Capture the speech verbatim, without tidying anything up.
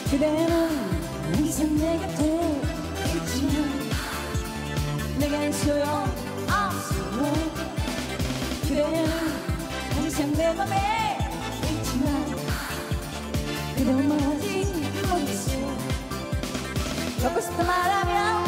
그대는 항상 내 곁에 있지만 내겐 소용없어. 그대는 항상 내 맘에 있지만 그대만 아직 모르겠어. 갖고 싶다 말하면